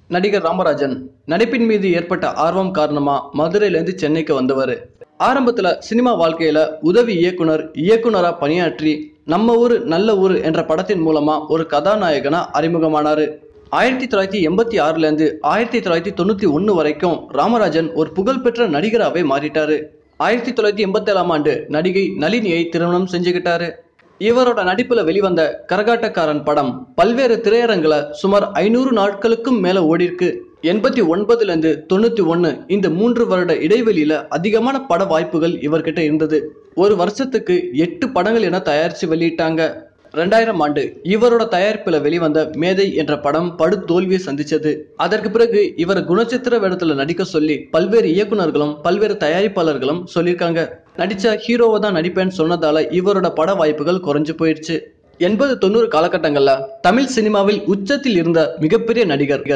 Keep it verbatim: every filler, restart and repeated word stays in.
நடிகர் ராமராஜன் நடிப்பின் மீது ஏற்பட்ட ஆர்வம் காரணமா மதுரையிலேருந்து சென்னைக்கு வந்தவர். ஆரம்பத்துல சினிமா வாழ்க்கையில உதவி இயக்குனர் இயக்குனரா பணியாற்றி நம்ம ஊரு நல்ல ஊரு என்ற படத்தின் மூலமா ஒரு கதாநாயகனா அறிமுகமானாரு. ஆயிரத்தி தொள்ளாயிரத்தி எண்பத்தி ஆறுல இருந்து ஆயிரத்தி தொள்ளாயிரத்தி தொண்ணூத்தி ஒன்னு வரைக்கும் ராமராஜன் ஒரு புகழ்பெற்ற நடிகராகவே மாறிட்டாரு. ஆயிரத்தி தொள்ளாயிரத்தி எண்பத்தி ஏழாம் ஆண்டு நடிகை நளினியை திருமணம் செஞ்சுக்கிட்டாரு. இவரோட நடிப்புல வெளிவந்த கரகாட்டக்காரன் படம் பல்வேறு திரையரங்குல சுமார் ஐநூறு நாட்களுக்கும் மேல ஓடிருக்கு. எண்பத்தி ஒன்பதுல இருந்து தொண்ணூத்தி ஒன்னு இந்த மூன்று வருட இடைவெளியில அதிகமான பட வாய்ப்புகள் இவர்கிட்ட இருந்தது. ஒரு வருஷத்துக்கு எட்டு படங்கள் என தயாரிச்சு வெளியிட்டாங்க. ரெண்டாயிரம் ஆண்டு இவரோட தயாரிப்புல வெளிவந்த மேதை என்ற படம் படு தோல்வியை சந்திச்சது. அதற்கு பிறகு இவர் குணச்சித்திர வேடத்துல நடிக்க சொல்லி பல்வேறு இயக்குநர்களும் பல்வேறு தயாரிப்பாளர்களும் சொல்லியிருக்காங்க. நடிச்ச ஹீரோவை தான் நடிப்பேன்னு சொன்னதால இவரோட பட வாய்ப்புகள் குறைஞ்சு போயிடுச்சு. எண்பது தொண்ணூறு காலகட்டங்கள்ல தமிழ் சினிமாவில் உச்சத்தில் இருந்த மிகப்பெரிய நடிகர்